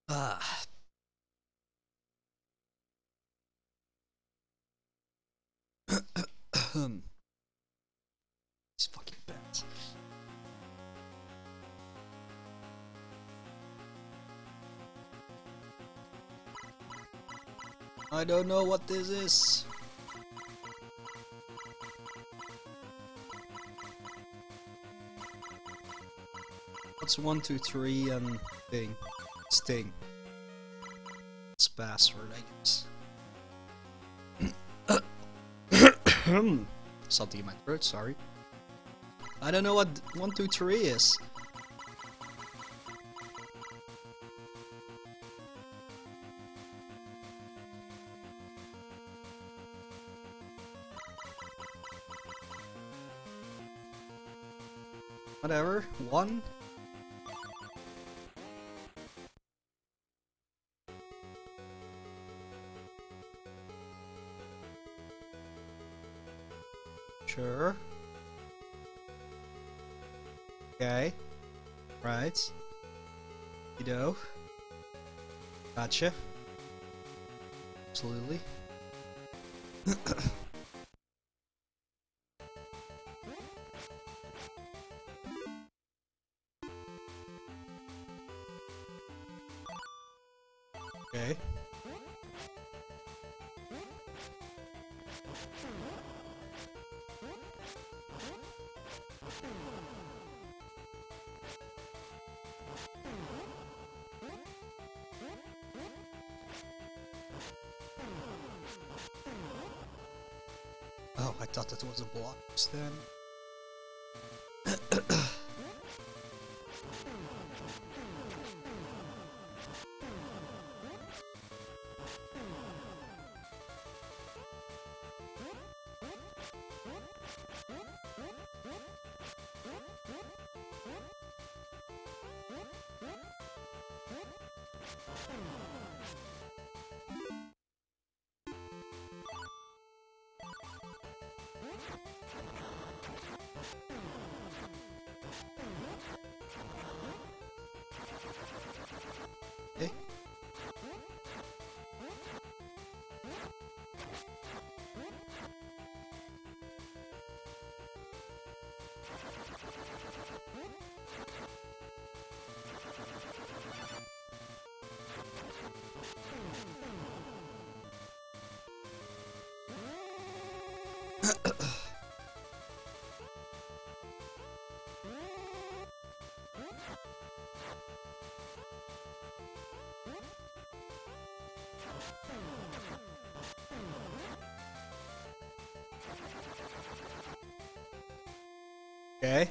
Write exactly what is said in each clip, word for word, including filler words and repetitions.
Ah. These fucking bats. I don't know what this is. What's one, two, three, and thing? Sting. It's password, I guess. Something in my throat, sorry. I don't know what one, two, three is. Whatever. One. Sure. Okay. Right. You know. Gotcha. Absolutely. Okay. Oh, I thought that was a block then. Okay. Okay.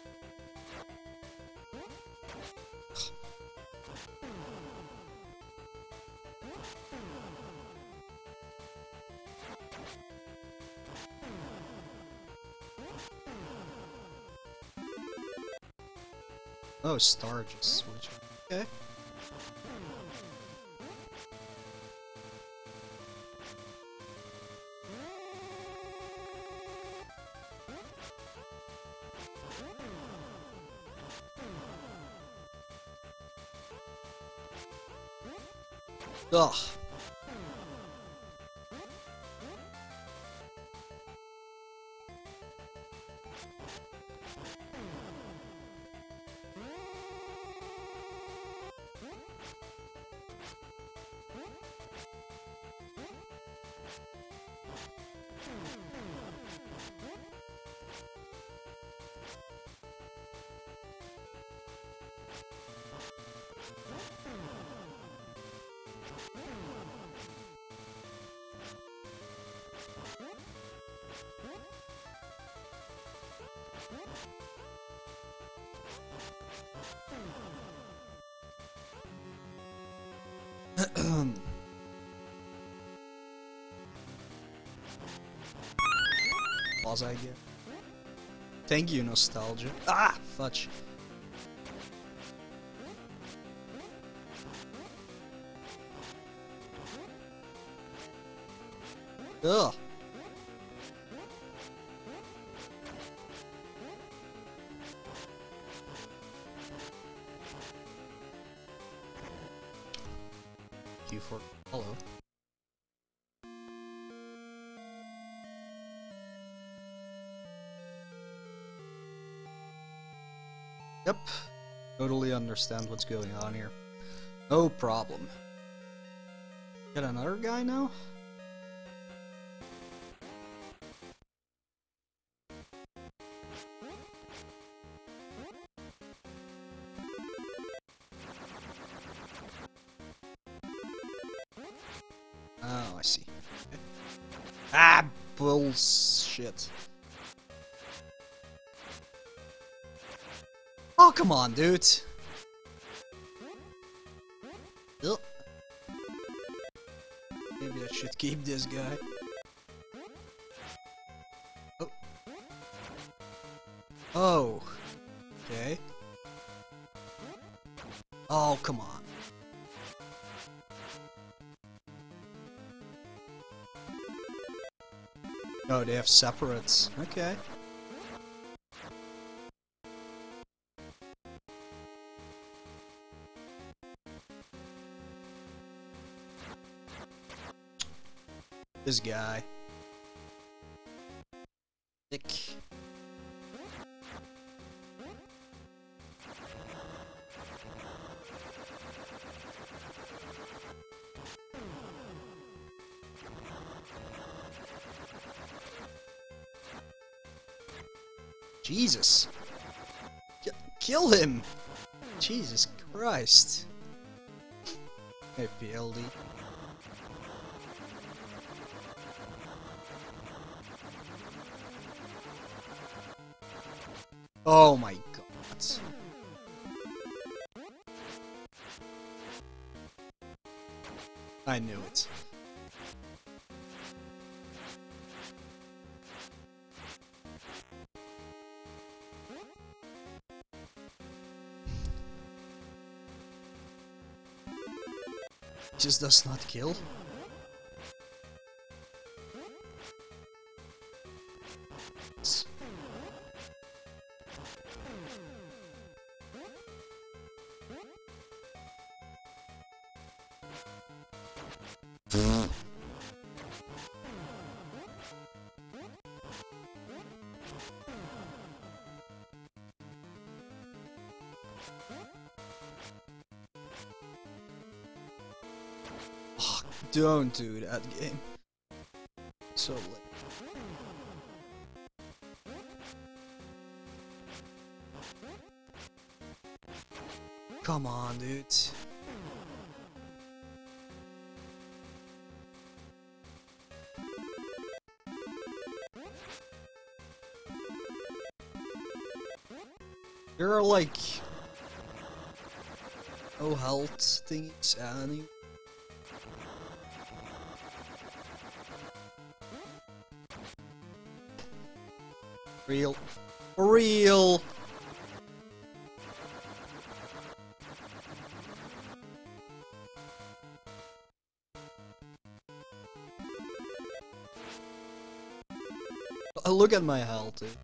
Oh, star just switch. Okay. Ugh. Was I get? Thank you, nostalgia. Ah, fudge. Ugh. you for follow. Yep, totally understand what's going on here. No problem. Get another guy now? Oh, I see. Okay. Ah, bullshit. Oh, come on, dude. Ugh. Maybe I should keep this guy. Oh. Oh. Okay. Oh, come on. Oh, they have separates. Okay. This guy. Dick. Jesus. K kill him! Jesus Christ. Hey, P L D. Oh my god. I knew it. Just does not kill. Oh, don't do that game. So late. Come on, dude. There are like no health thingies any. Real. For real. Oh, look at my health, dude.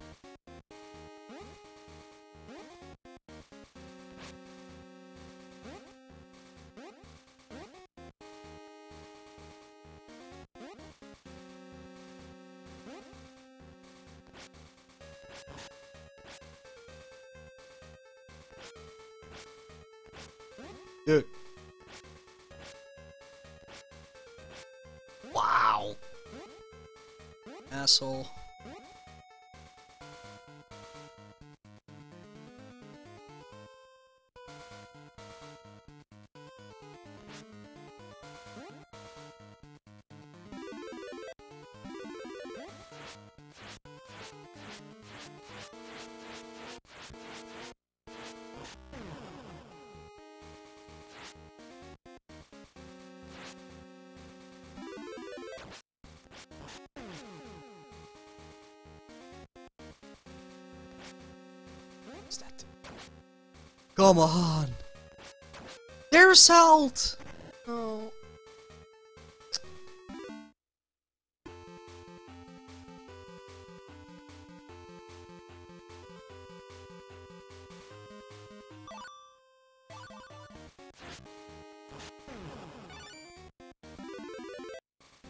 Dude. Wow. Asshole. What's that? Come on! There's health! Oh.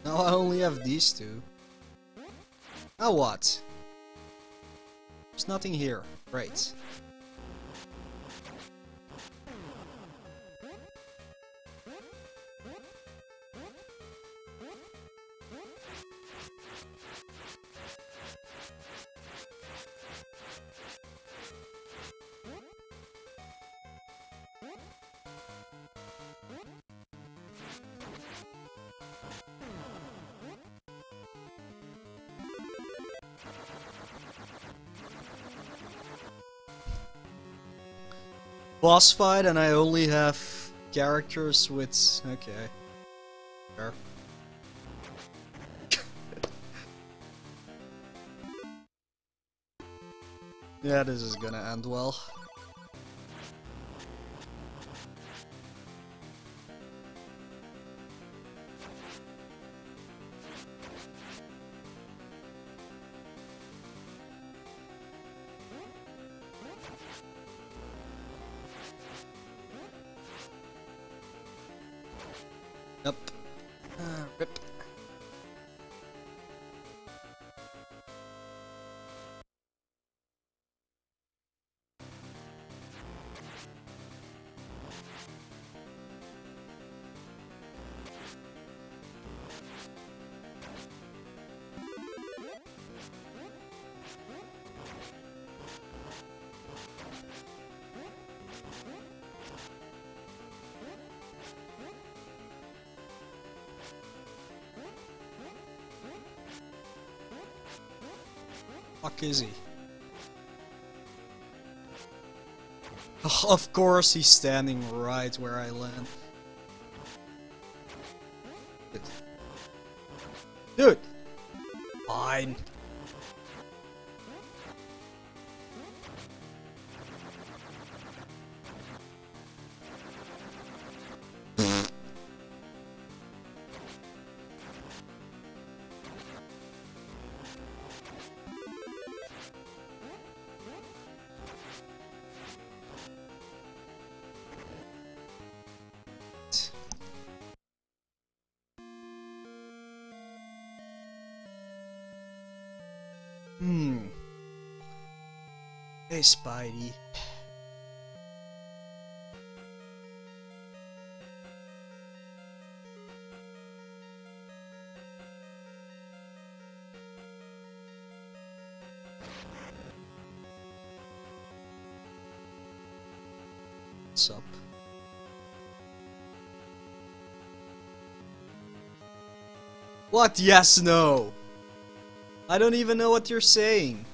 Now I only have these two. Now what? There's nothing here. Great. Boss fight, and I only have characters with... okay. Sure. Yeah, this is gonna end well. Yep. Uh, rip. Fuck is he? Of course he's standing right where I land. Dude! Fine. Hmm. Hey, Spidey. What's up? What? Yes, no. I don't even know what you're saying.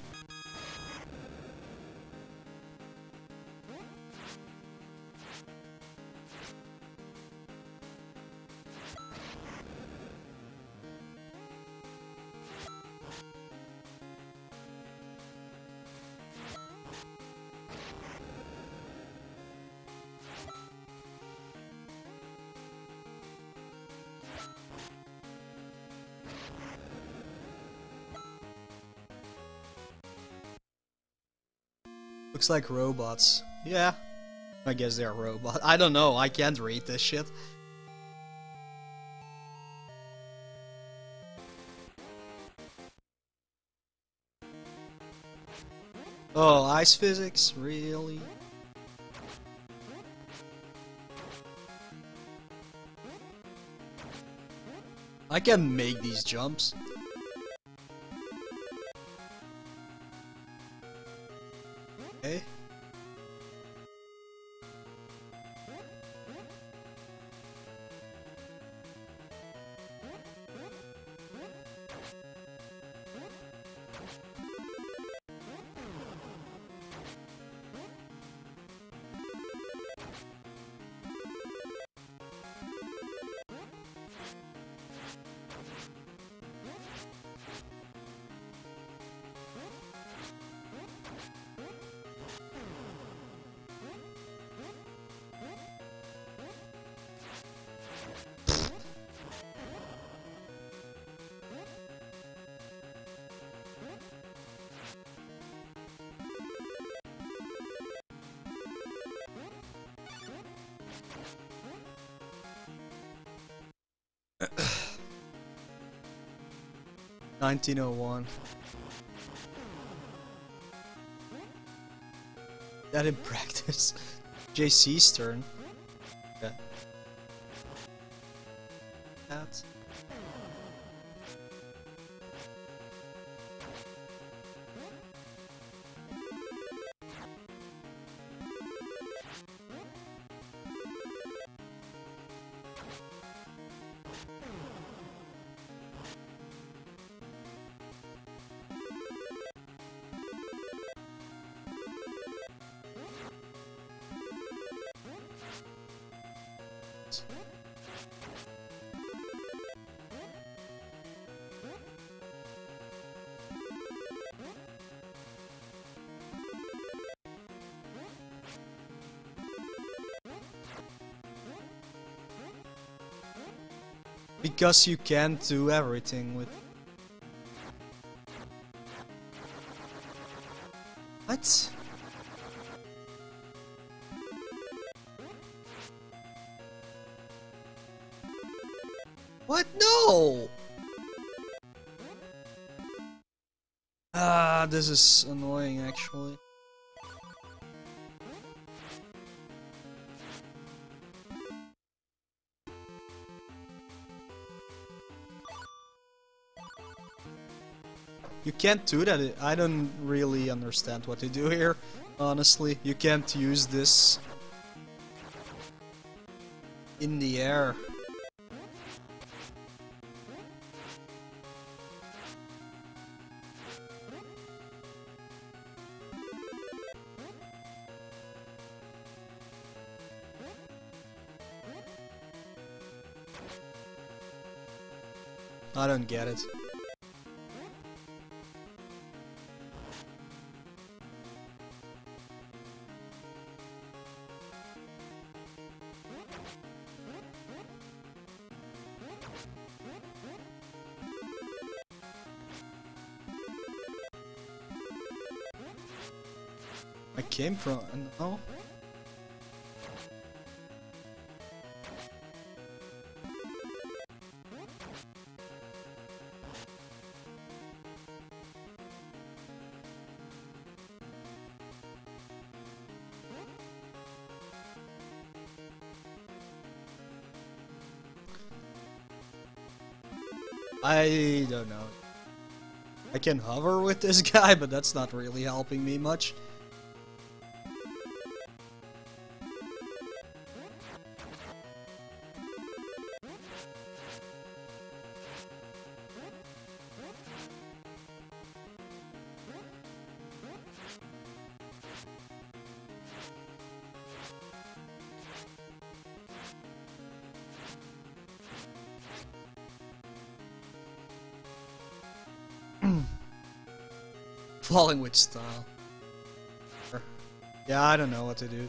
Looks like robots. Yeah. I guess they're robots. I don't know. I can't read this shit. Oh, ice physics? Really? I can make these jumps. Okay. nineteen oh one. That in practice. J C's turn. Yeah. That. Because you can't do everything with... What? What? No! Ah, this is annoying actually. You can't do that. I don't really understand what to do here, honestly. You can't use this in the air. I don't get it. I came from... no? I don't know. I can hover with this guy, but that's not really helping me much. Falling with style. Yeah, I don't know what to do.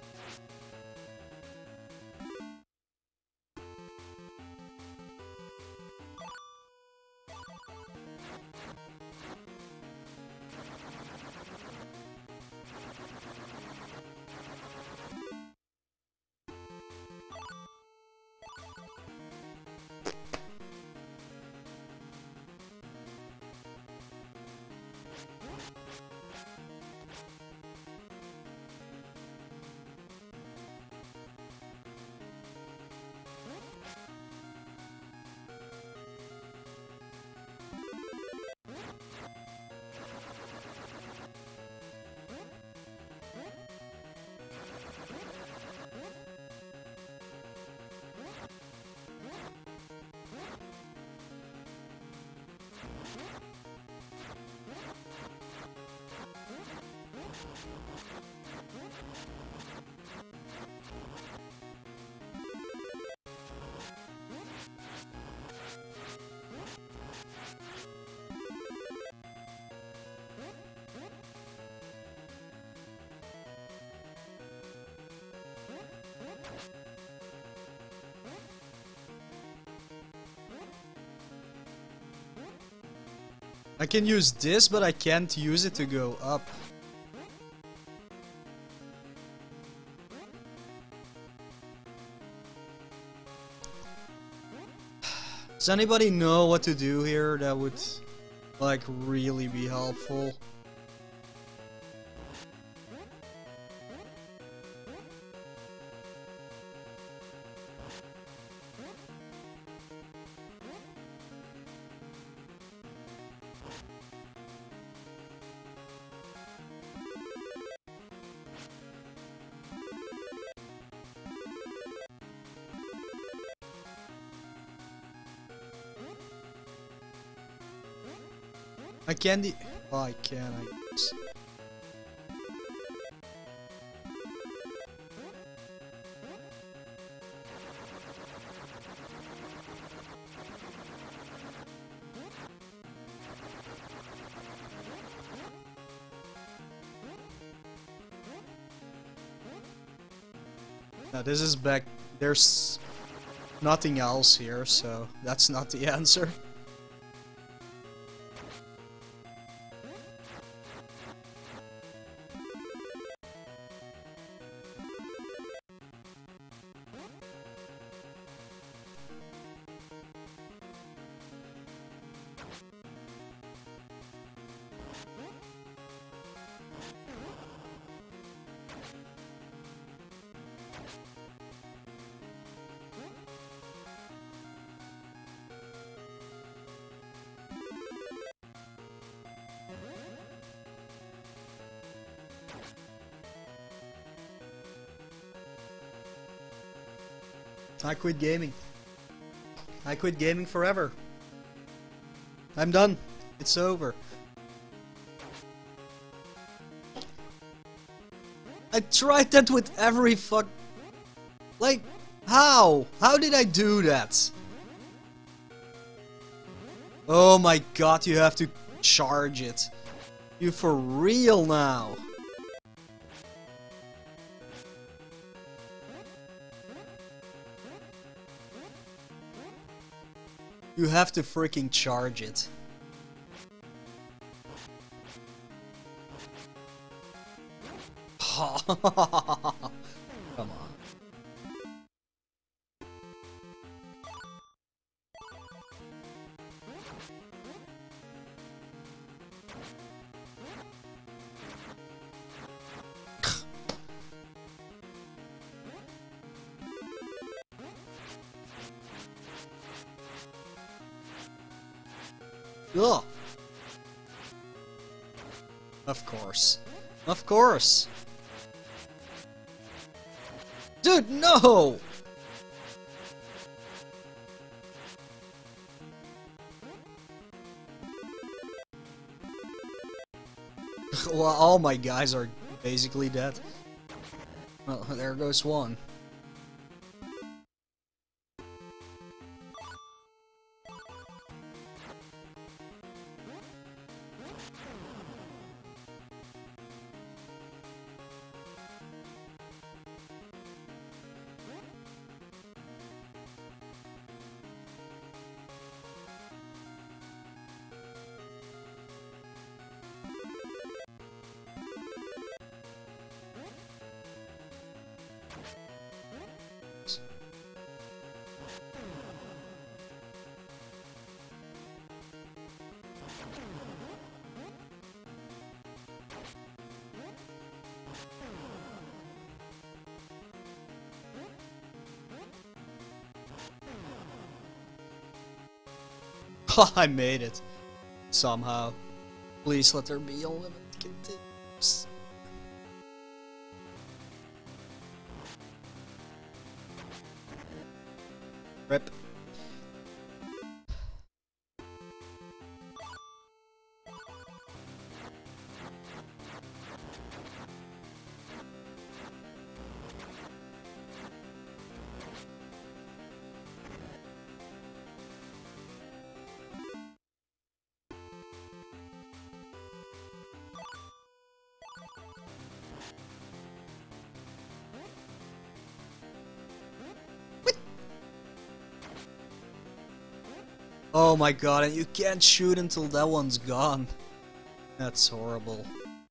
I can use this, but I can't use it to go up. Does anybody know what to do here that would like really be helpful. I can't. Oh, I can. I guess. Now this is back. There's nothing else here, so that's not the answer. I quit gaming. I quit gaming forever. I'm done. It's over. I tried that with every fuck... Like, how? How did I do that? Oh my god, you have to charge it. You for real now? You have to freaking charge it. Come on. Ugh. Of course. Of course. Dude, no! Well, all my guys are basically dead. Well, there goes one. I made it. Somehow. Please let there be a limit. Continues. Rip. Oh my god, and you can't shoot until that one's gone. That's horrible.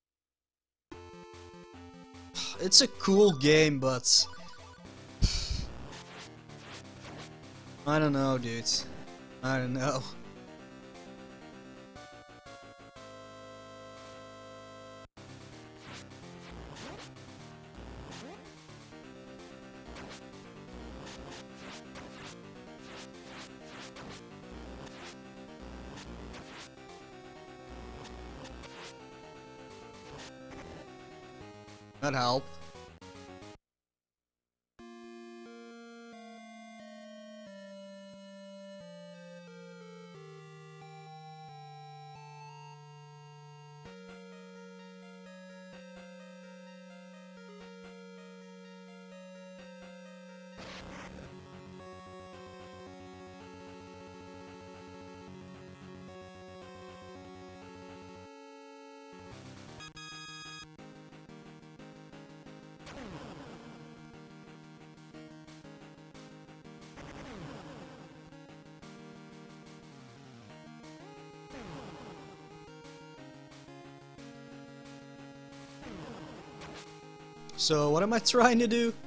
It's a cool game, but... I don't know, dude. I don't know. That helped. So, what am I trying to do?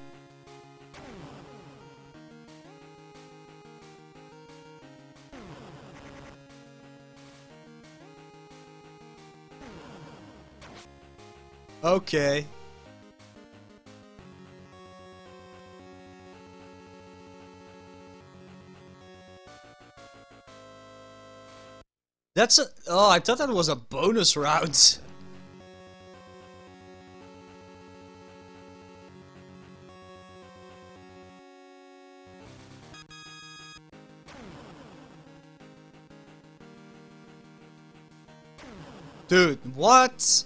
Okay. That's a- oh, I thought that was a bonus round. Dude, what?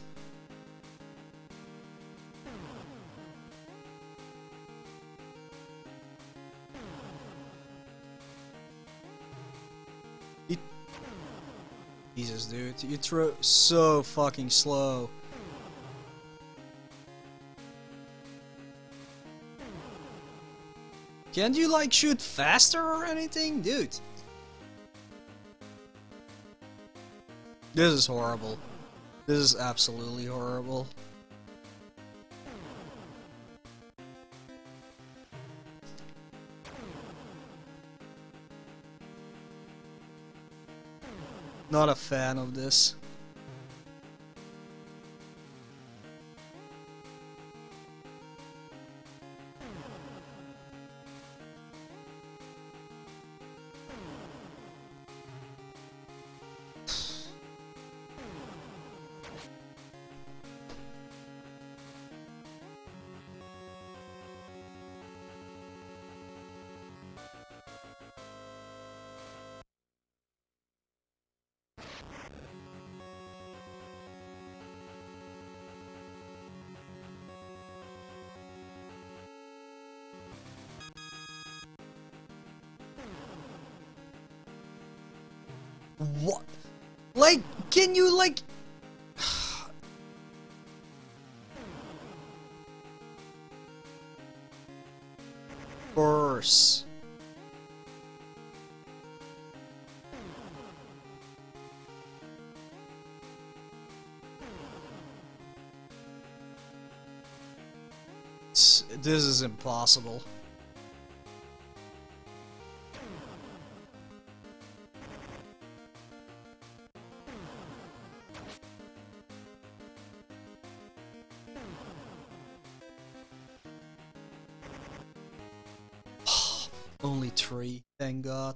He... Jesus, dude, you throw so fucking slow. Can't you like shoot faster or anything, dude? This is horrible. This is absolutely horrible. Not a fan of this. What? Like, can you like... Course. This is impossible. Only three, thank God.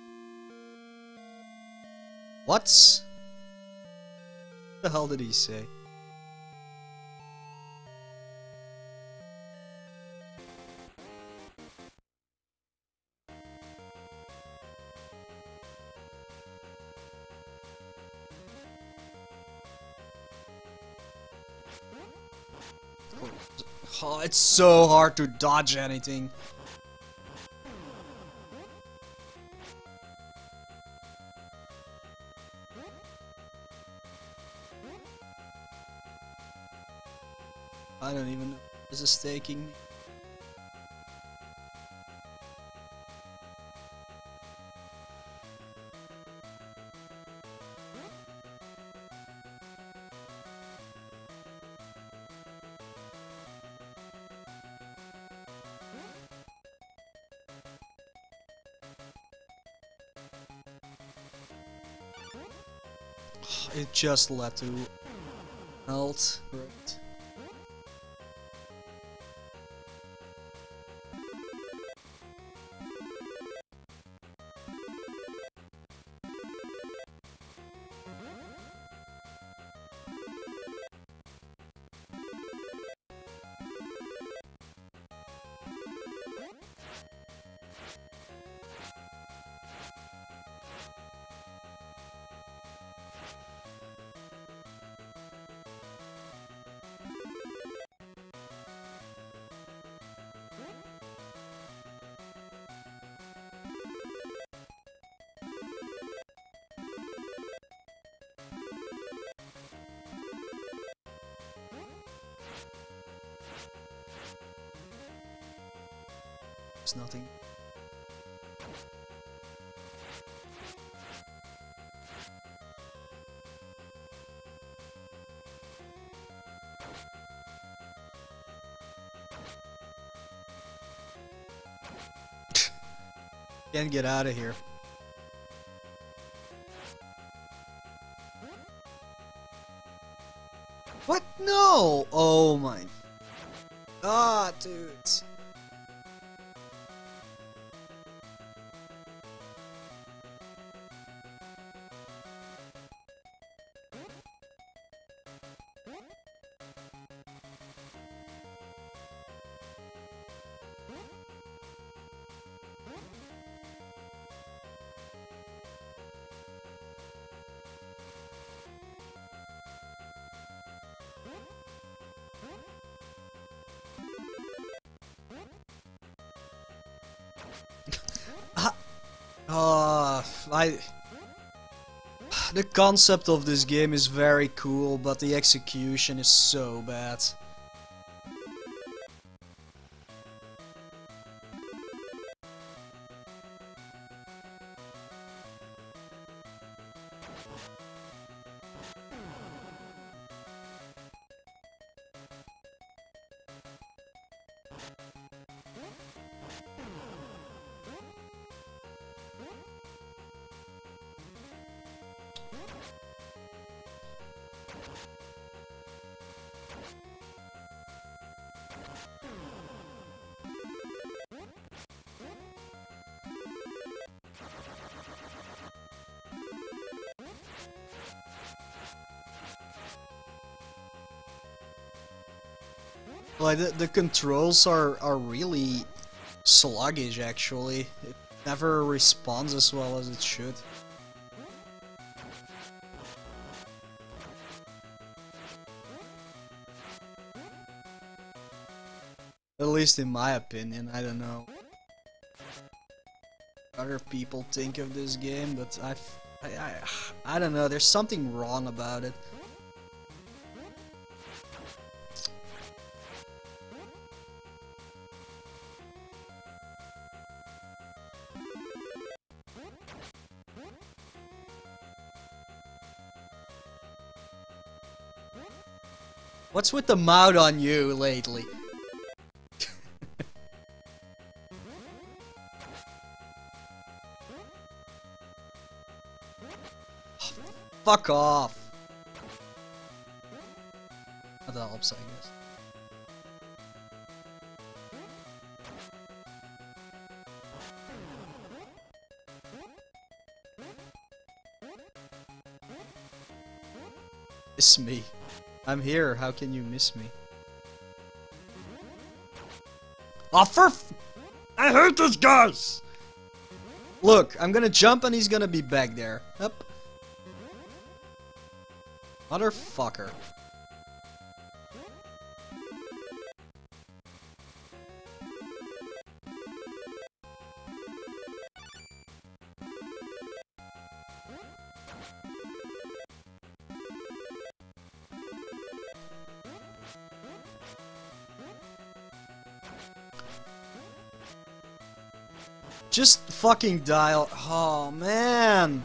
What? What the hell did he say? Oh, it's so hard to dodge anything. I don't even know if this is taking me. It just led to melt. Right. There's nothing. Can't get out of here. What? No! Oh my. Ah, dude. Uh, I... The concept of this game is very cool, but the execution is so bad. Like, the, the controls are, are really sluggish, actually. It never responds as well as it should. At least in my opinion, I don't know what other people think of this game, but I've, I, I, I don't know, there's something wrong about it. What's with the mouth on you lately? Fuck off. That helps, I guess. It's me. I'm here, how can you miss me? Oh, for f- I hate this guys! Look, I'm gonna jump and he's gonna be back there. Up. Motherfucker. Just fucking dial. Oh, man.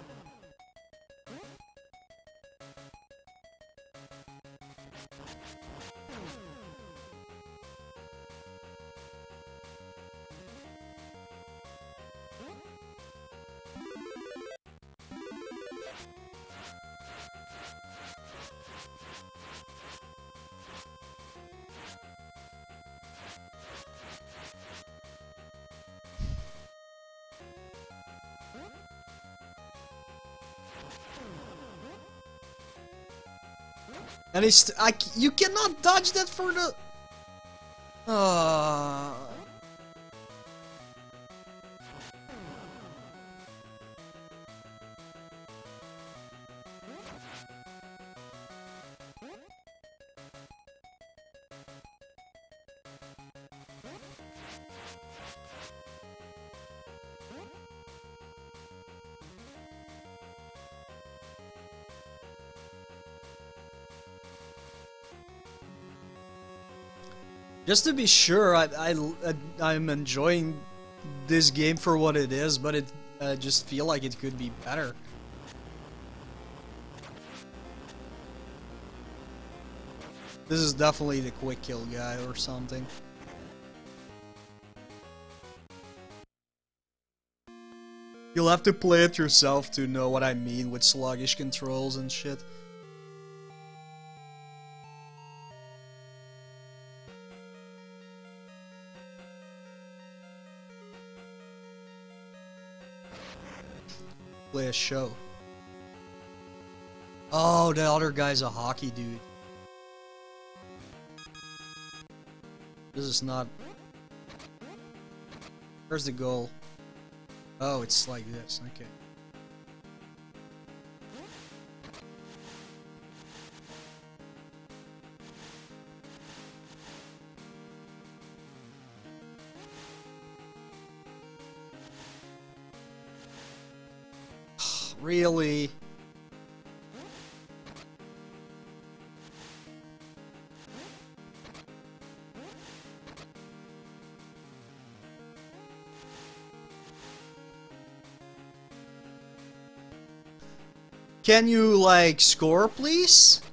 And he's, I, you cannot dodge that for the... Uh... Just to be sure, I, I, I'm enjoying this game for what it is, but it I just feel like it could be better. This is definitely the quick kill guy or something. You'll have to play it yourself to know what I mean with sluggish controls and shit. Play a show. Oh, the other guy's a hockey dude. This is not... Where's the goal? Oh, it's like this, okay. Really? Can you, like, score, please?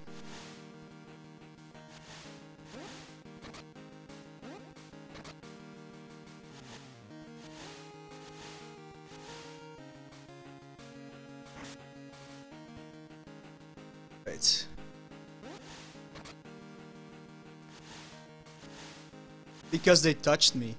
Right. Because they touched me.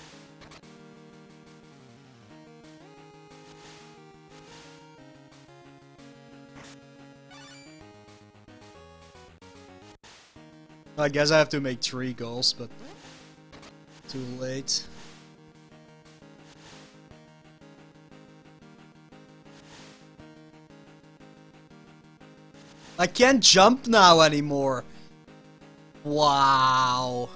I guess I have to make three goals, but too late. I can't jump now anymore. Wow.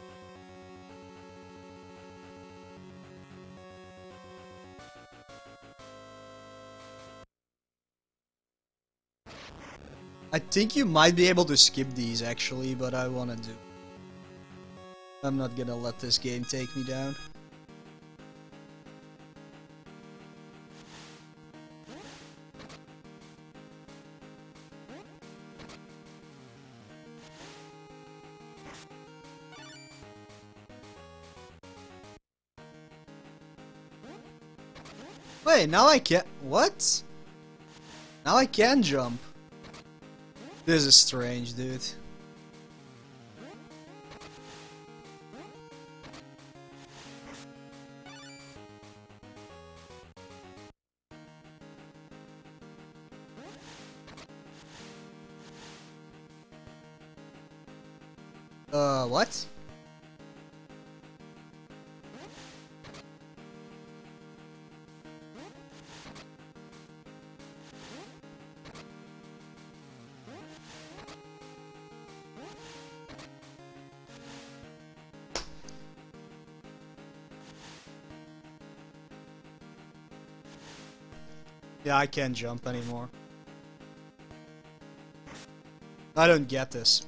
I think you might be able to skip these actually, but I wanna do. I'm not gonna let this game take me down. Wait, now I can't. What? Now I can jump. This is strange, dude. Uh, what? Yeah, I can't jump anymore. I don't get this.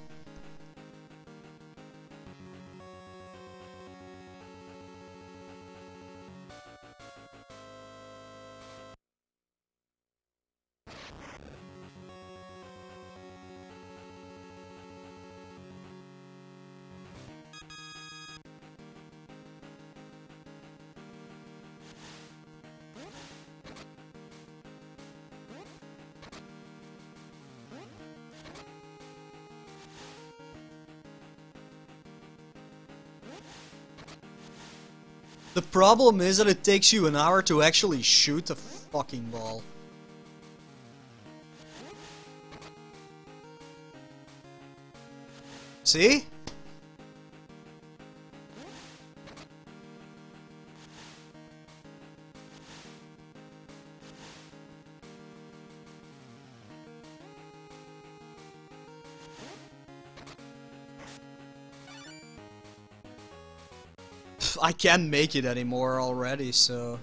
The problem is that it takes you an hour to actually shoot a fucking ball. See? I can't make it anymore already, so...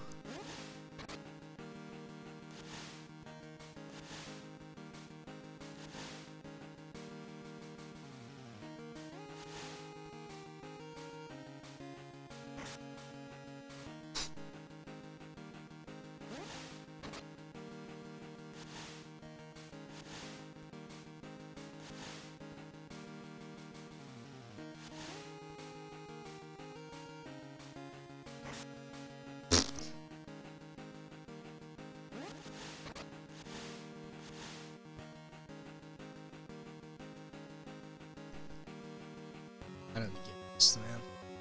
I don't get this, man.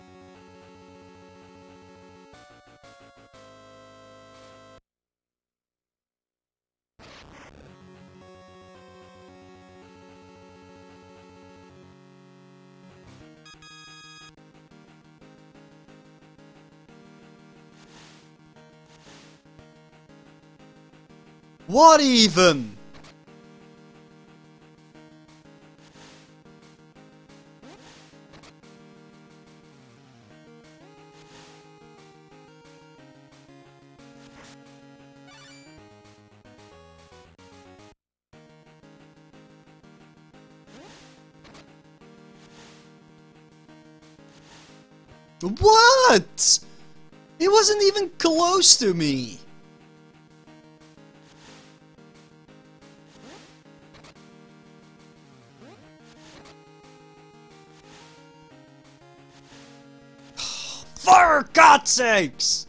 What even? What? It wasn't even close to me. For God's sakes!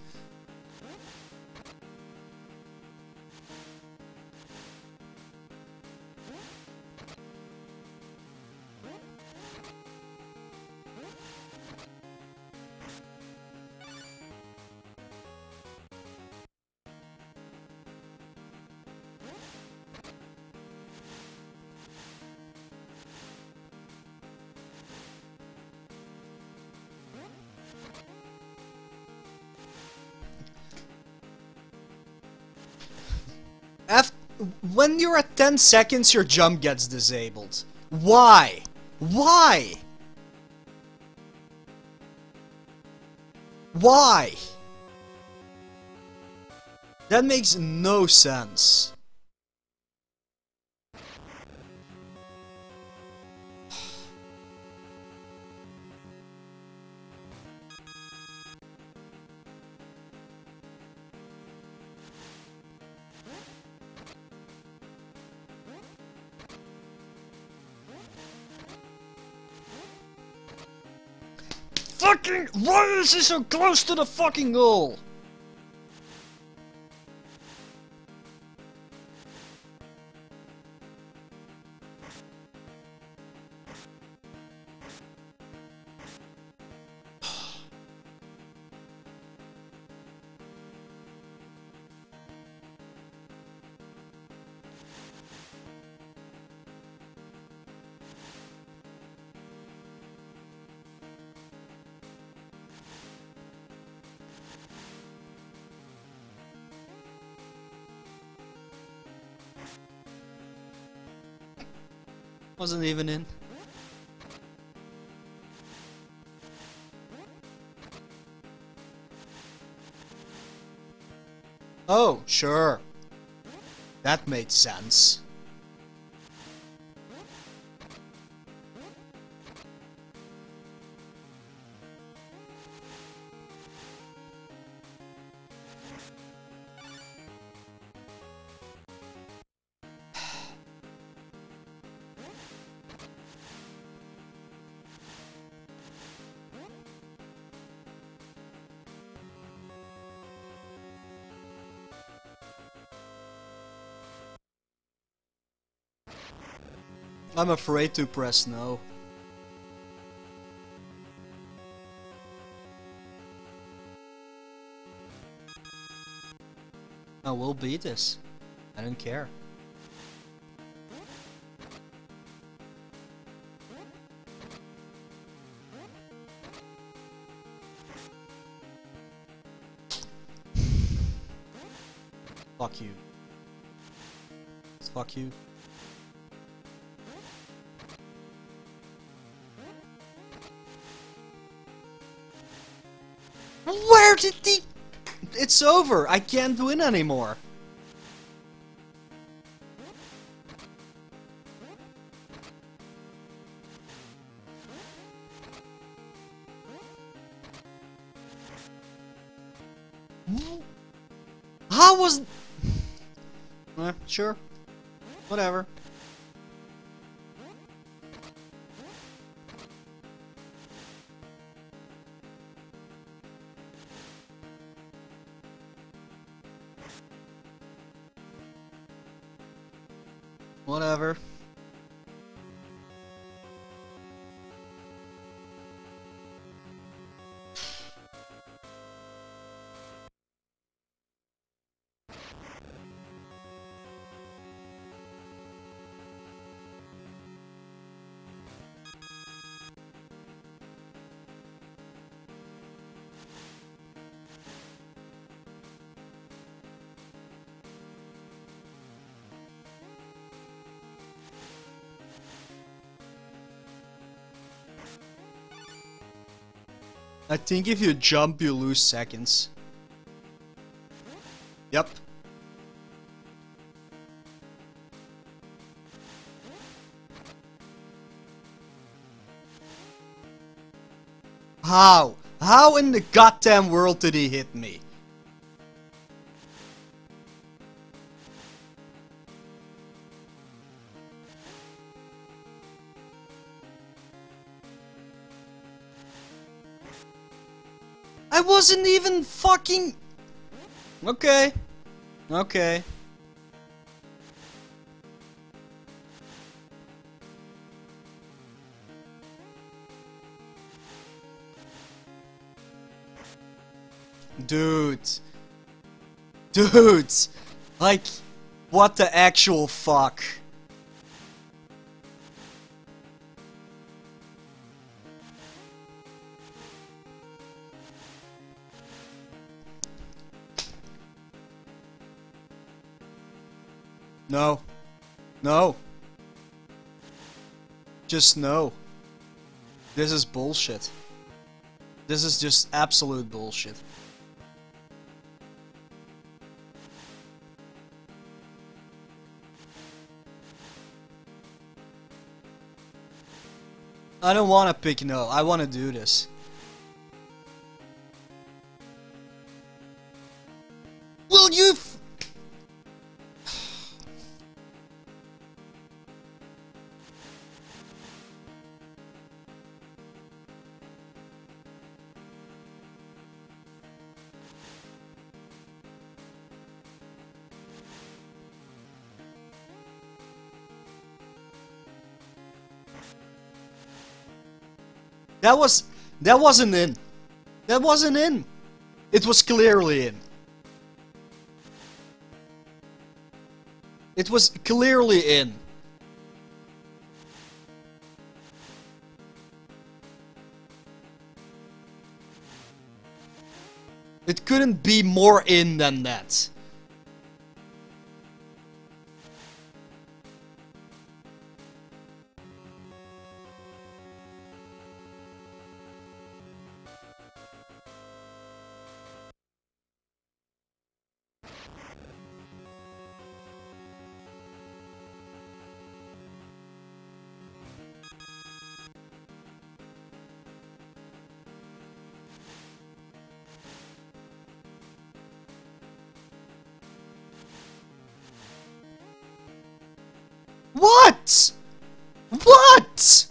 F when you're at ten seconds, your jump gets disabled. Why? Why? Why? That makes no sense. Fucking, why is he so close to the fucking goal? Wasn't even in. Oh, sure. That made sense. I'm afraid to press no. I will beat this. I don't care. Fuck you. Fuck you. Where did the... It's over. I can't win anymore. How was... Eh, sure. Whatever. Whatever. I think if you jump, you lose seconds. Yep. How? How in the goddamn world did he hit me? I wasn't even fucking... Okay. Okay. Dude. Dude. Like, what the actual fuck? No. No. Just no. This is bullshit. This is just absolute bullshit. I don't want to pick no. I want to do this. Will you f- That was... That wasn't in. That wasn't in. It was clearly in. It was clearly in. It couldn't be more in than that. What? What?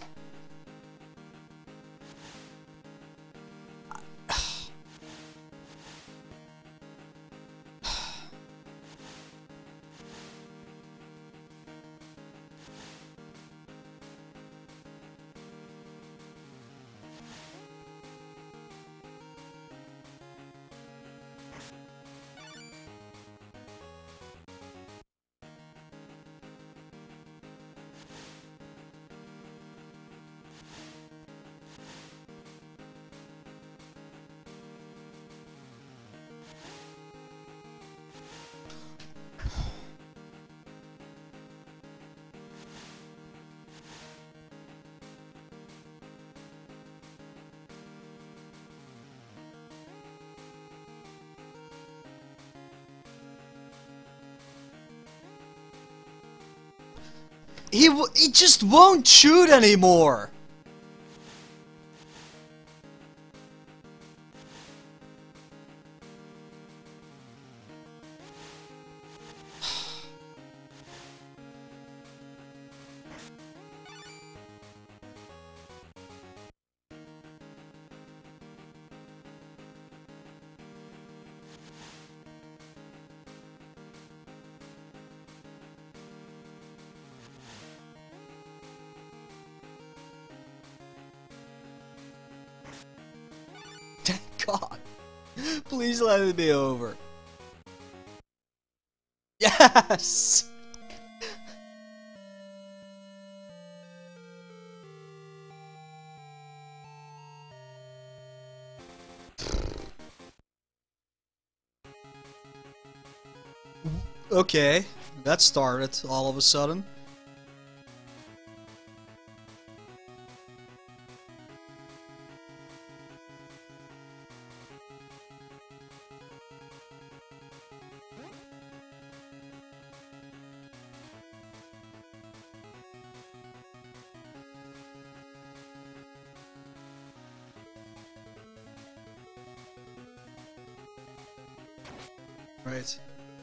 He w he just won't shoot anymore. Thank God. Please let it be over. Yes! Okay, that started all of a sudden. Right.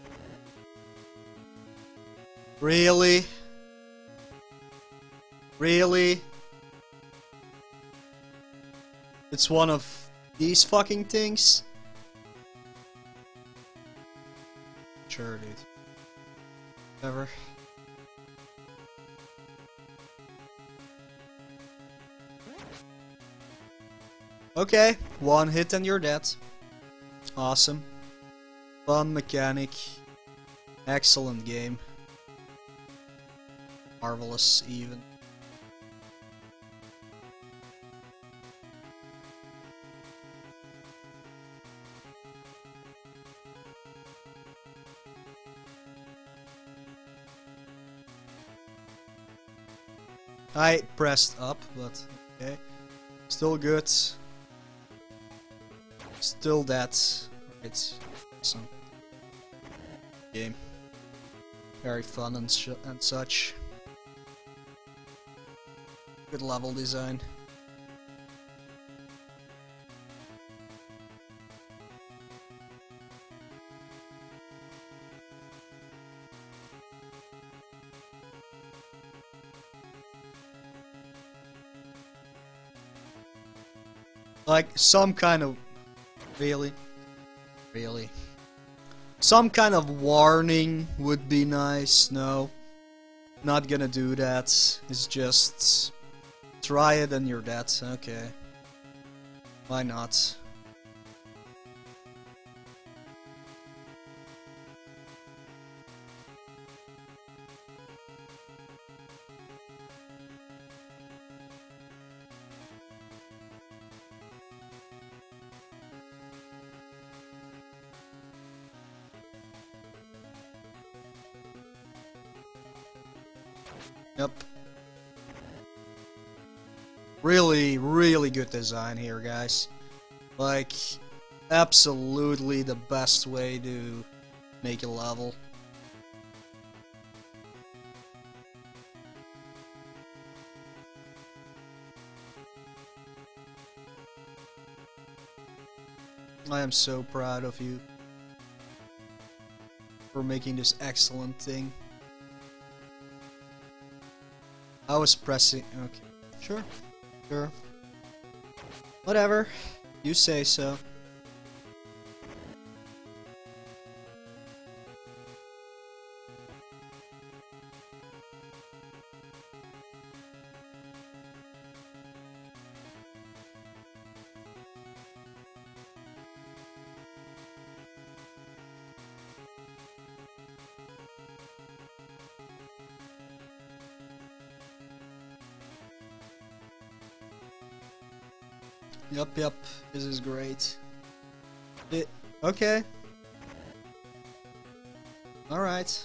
Really? Really? It's one of these fucking things? Sure, dude. Whatever. Okay, one hit and you're dead. Awesome. Fun mechanic. Excellent game. Marvelous, even. I pressed up, but okay. Still good. Still that. Right. Awesome. Game. Very fun and, sh and such. Good level design. Like some kind of really really some kind of warning would be nice. No, not gonna do that. It's just try it and you're dead. Okay, why not? Yep. Really, really good design here, guys. Like, absolutely the best way to make a level. I am so proud of you for making this excellent thing. I was pressing. Okay, sure, sure. Whatever, you say so. Yup, yup, this is great. It, okay. Alright.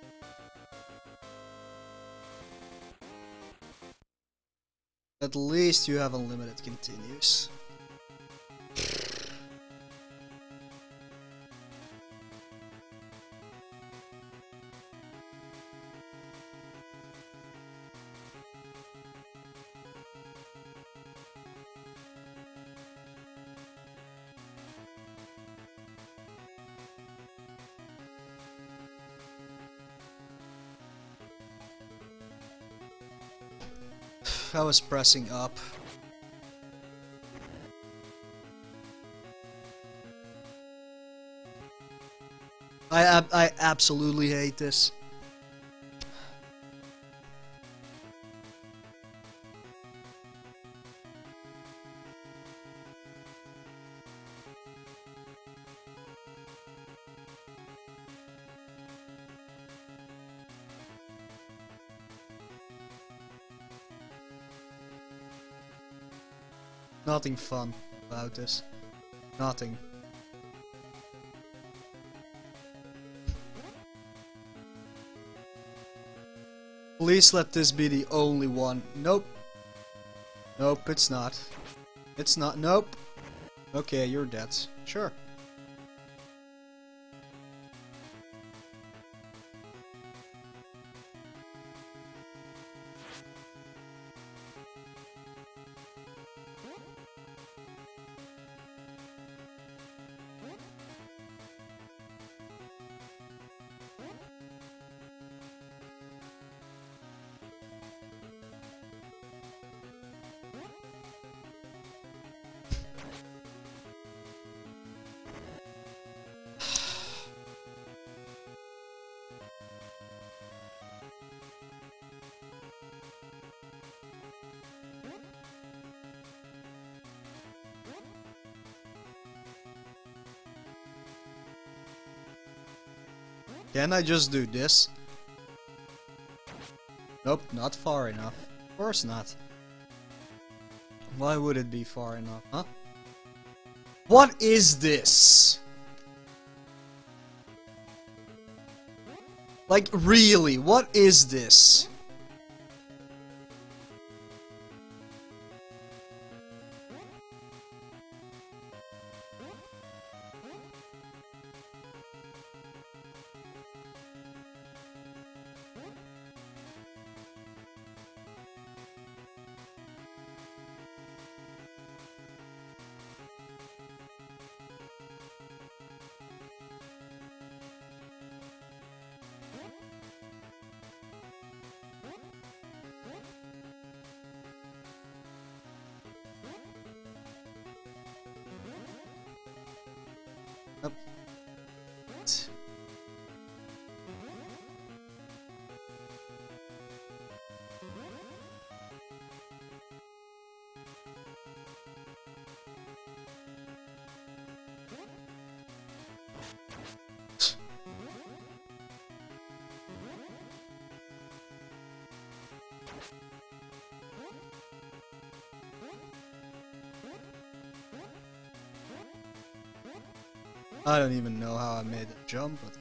At least you have unlimited continues. I was pressing up. I ab I absolutely hate this. Nothing fun about this. Nothing. Please let this be the only one. Nope. Nope, it's not. It's not. Nope. Okay, you're dead. Sure. Can I just do this? Nope, not far enough. Of course not. Why would it be far enough, huh? What is this? Like, really, what is this? Up. I don't even know how I made the jump, but...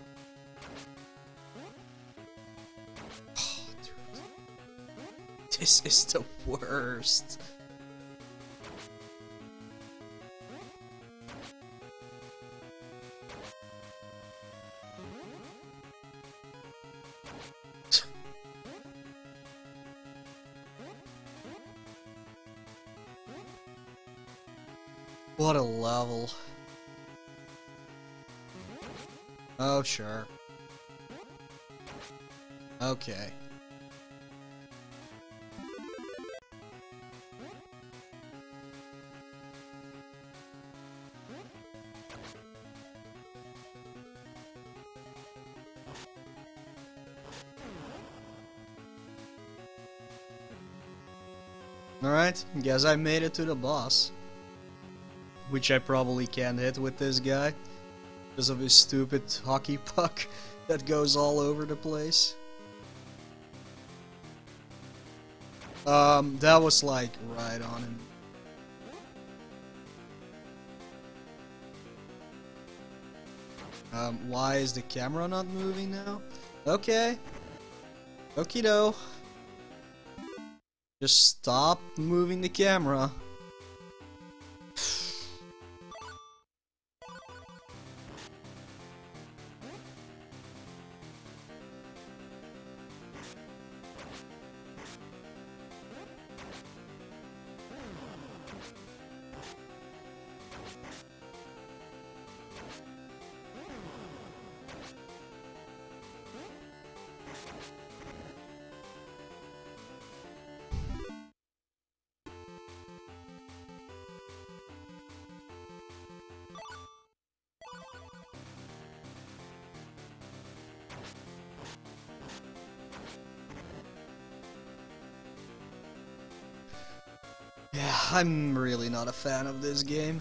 Oh, dude. This is the worst. What a level. Oh, sure. Okay. Alright, guess I made it to the boss. Which I probably can't hit with this guy. Because of his stupid hockey puck that goes all over the place. Um, that was like right on him. Um, why is the camera not moving now? Okay. Okie doke. Just stop moving the camera. Yeah, I'm really not a fan of this game.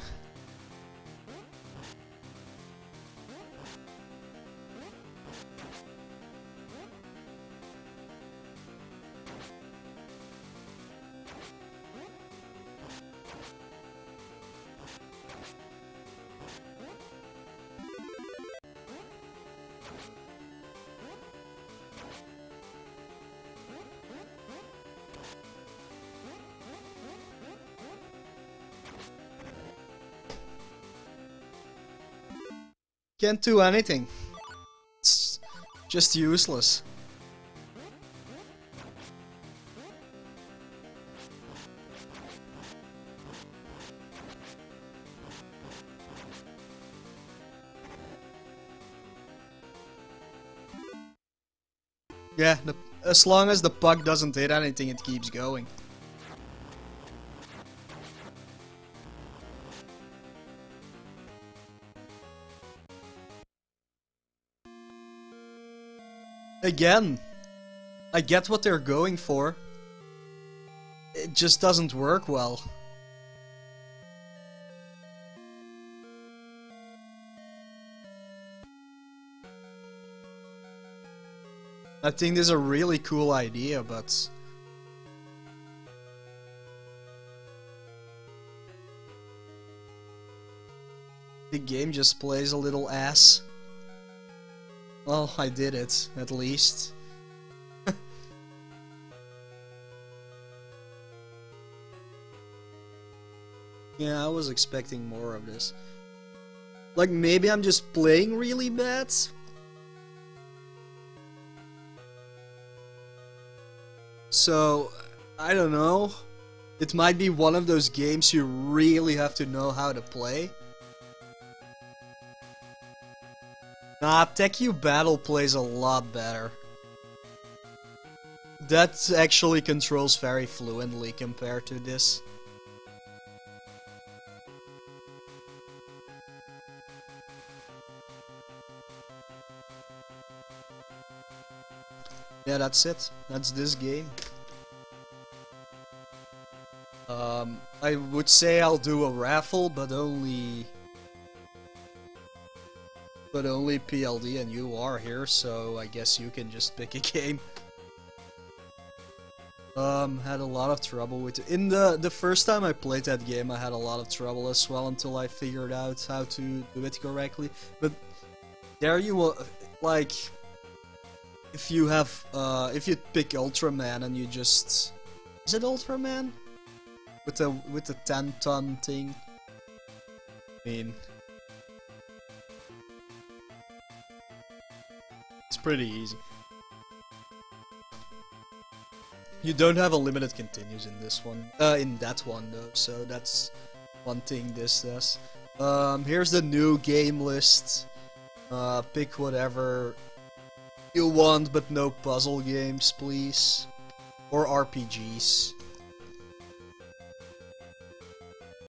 Can't do anything. It's just useless. Yeah, the, as long as the puck doesn't hit anything, it keeps going. Again, I get what they're going for. It just doesn't work well. I think this is a really cool idea, but the game just plays a little ass. Well, I did it, at least. Yeah, I was expecting more of this. Like, maybe I'm just playing really bad? So, I don't know. It might be one of those games you really have to know how to play. Nah, TechU Battle plays a lot better. That actually controls very fluently compared to this. Yeah, that's it. That's this game. Um, I would say I'll do a raffle, but only... But only P L D and you are here, so I guess you can just pick a game. Um, had a lot of trouble with it. In the, the first time I played that game, I had a lot of trouble as well until I figured out how to do it correctly. But there you will, like... If you have, uh, if you pick Ultraman and you just... Is it Ultraman? With the, with the ten ton thing? I mean... It's pretty easy. You don't have a limited continues in this one. Uh, in that one though, so that's one thing this does. Um, here's the new game list. Uh, pick whatever you want, but no puzzle games, please. Or R P Gs.